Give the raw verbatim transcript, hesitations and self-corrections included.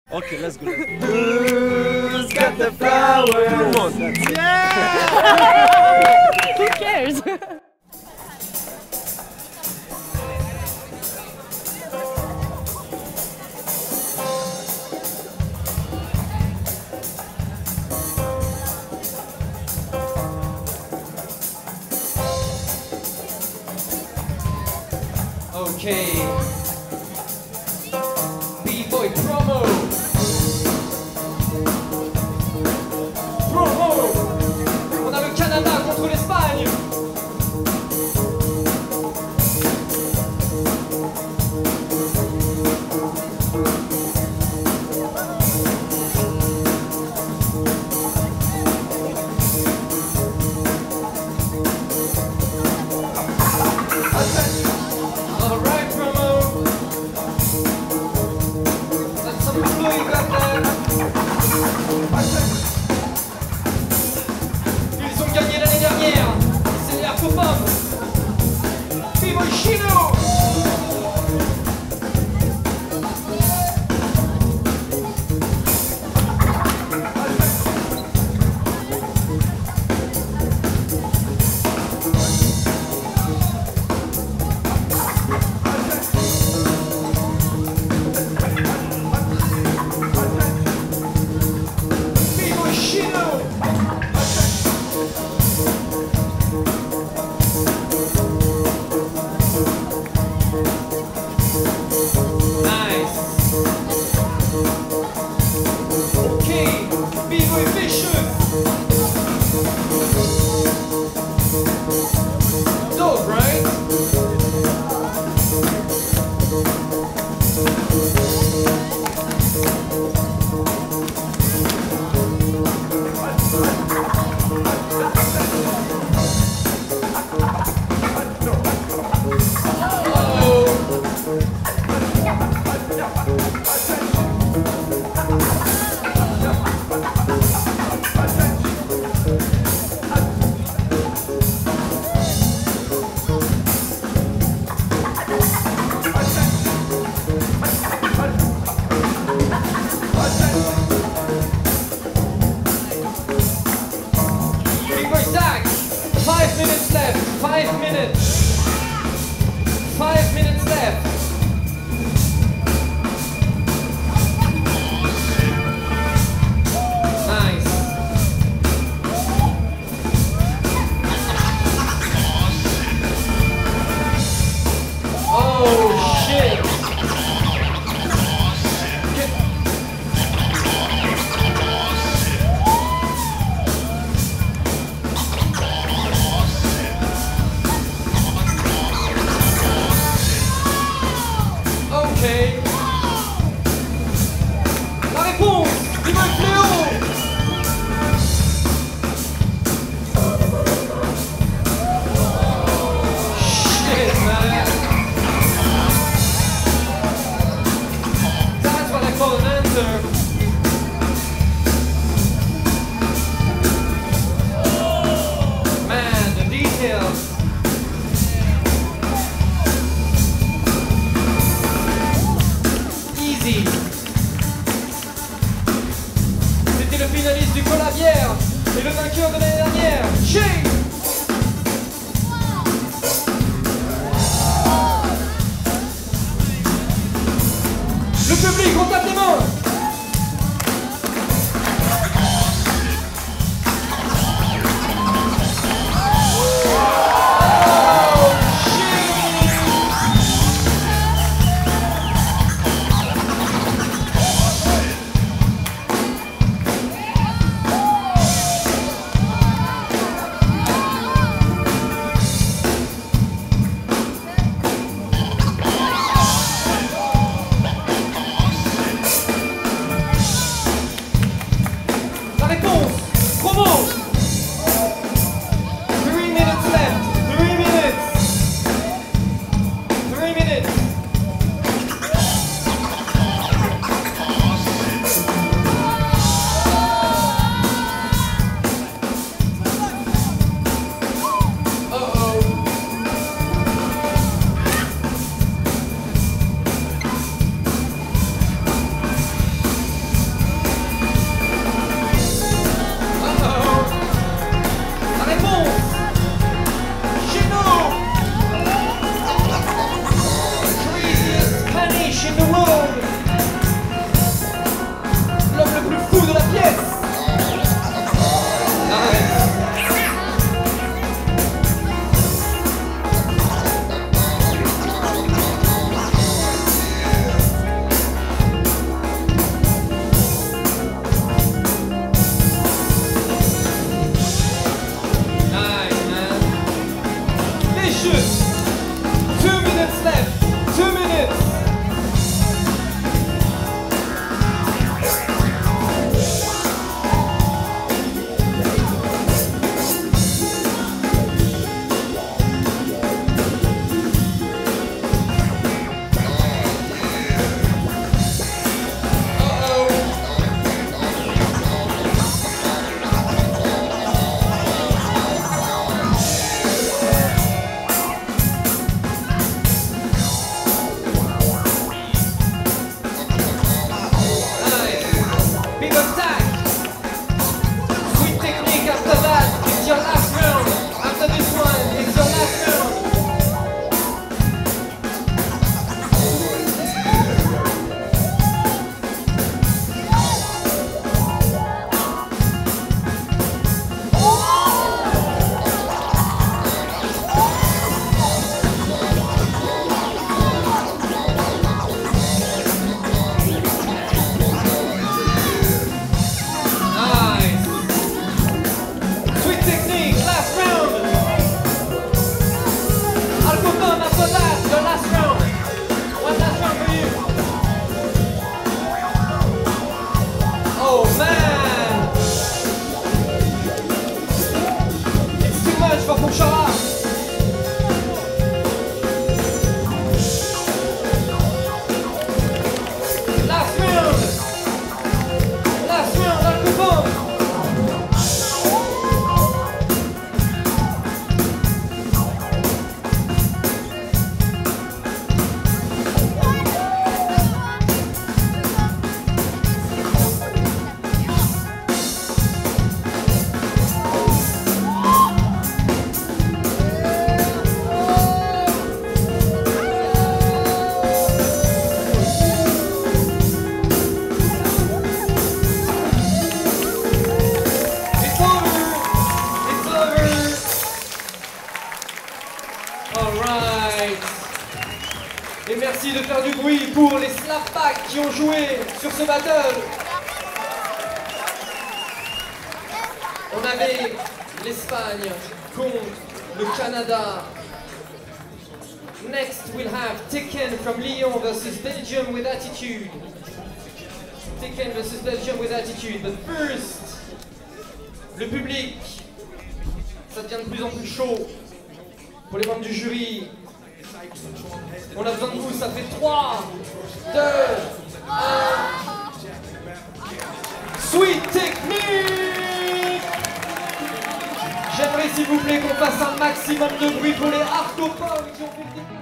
Ok, let's go. Let's go. Who's got the flowers? Come on, that's Yeah! Who cares? Okay. B-Boy promo. Promo. On a le Canada contre l'Espagne. Alright, promo. That's some blue you got there. Ils ont gagné l'année dernière. C'est les Arcopom. B-Boy Chino. B-Boy Chino. Nice. Okay, B-Boy Vicious. Dope, right? B-Boy Zach, five minutes left, five minutes. Five minutes left. Nice. Oh shit. Ok. La réponse, B-Boy Fléau. Shit, man. That's what I call an answer. Man, the details. Easy. C'était le finaliste du Colabière et le vainqueur de l'année dernière, Shane. Le public, on tape les mains. Oh, shit. Merci de faire du bruit pour les Slapbacks qui ont joué sur ce battle. On avait l'Espagne contre le Canada. Next we'll have Tekken from Lyon versus Belgium with attitude. Tekken versus Belgium with attitude. But first, le public, ça devient de plus en plus chaud. Pour les membres du jury, on a besoin de vous, ça fait trois, deux, un. Sweet Technique. J'aimerais s'il vous plaît qu'on fasse un maximum de bruit pour les hardcore qui ont fait le